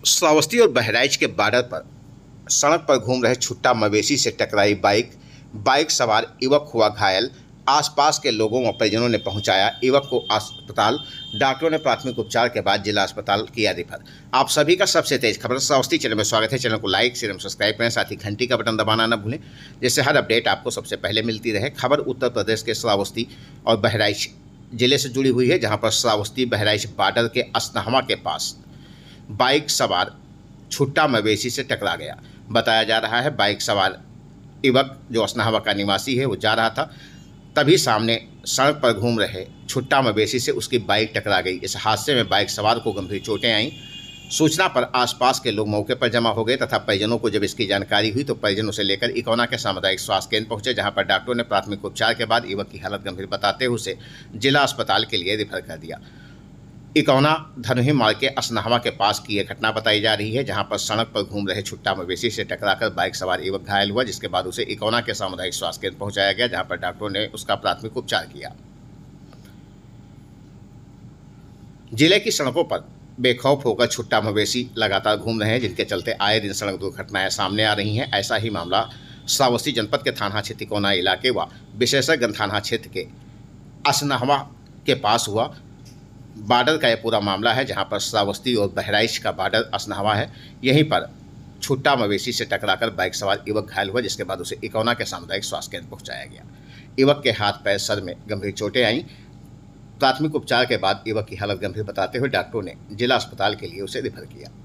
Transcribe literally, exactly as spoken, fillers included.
श्रावस्ती और बहराइच के बॉर्डर पर सड़क पर घूम रहे छुट्टा मवेशी से टकराई बाइक बाइक सवार युवक हुआ घायल। आसपास के लोगों व परिजनों ने पहुंचाया युवक को अस्पताल। डॉक्टरों ने प्राथमिक उपचार के बाद जिला अस्पताल किया रेफर। आप सभी का सबसे तेज खबर श्रावस्ती चैनल में स्वागत है। चैनल को लाइक शेयर एवं सब्सक्राइब करें, साथ ही घंटी का बटन दबाना न भूलें, जिससे हर अपडेट आपको सबसे पहले मिलती रहे। खबर उत्तर प्रदेश के श्रावस्ती और बहराइच जिले से जुड़ी हुई है, जहाँ पर श्रावस्ती बहराइच बॉर्डर के असनहवा के पास बाइक सवार छुट्टा मवेशी से टकरा गया। बताया जा रहा है बाइक सवार युवक जो असनहवा का निवासी है वो जा रहा था, तभी सामने सड़क पर घूम रहे छुट्टा मवेशी से उसकी बाइक टकरा गई। इस हादसे में बाइक सवार को गंभीर चोटें आईं। सूचना पर आसपास के लोग मौके पर जमा हो गए तथा परिजनों को जब इसकी जानकारी हुई तो परिजनों से लेकर इकौना के सामुदायिक स्वास्थ्य केंद्र पहुंचे, जहां पर डॉक्टरों ने प्राथमिक उपचार के बाद युवक की हालत गंभीर बताते हुए उसे जिला अस्पताल के लिए रेफर कर दिया। इकौना धनुही मार्ग के असनहवा के पास की यह घटना बताई जा रही है, जहां पर सड़क पर घूम रहे छुट्टा मवेशी से टकराकर बाइक सवार युवक घायल हुआ, जिसके बाद उसे इकौना के सामुदायिक स्वास्थ्य केंद्र पहुंचाया गया, जहां पर डॉक्टरों ने उसका प्राथमिक उपचार किया। जिले की सड़कों पर बेखौफ होकर छुट्टा मवेशी लगातार घूम रहे हैं, जिनके चलते आए दिन सड़क दुर्घटनाएं सामने आ रही हैं। ऐसा ही मामला श्रावस्ती जनपद के थाना क्षेत्र इकौना इलाके व विशेषज्ञ थाना क्षेत्र के असनहवा के पास हुआ। बॉर्डर का यह पूरा मामला है, जहां पर श्रावस्ती और बहराइच का बॉर्डर असनहवा है। यहीं पर छुट्टा मवेशी से टकराकर बाइक सवार युवक घायल हुआ, जिसके बाद उसे इकौना के सामुदायिक स्वास्थ्य केंद्र पहुंचाया गया। युवक के हाथ पैर सर में गंभीर चोटें आईं। प्राथमिक उपचार के बाद युवक की हालत गंभीर बताते हुए डॉक्टरों ने जिला अस्पताल के लिए उसे रेफर किया।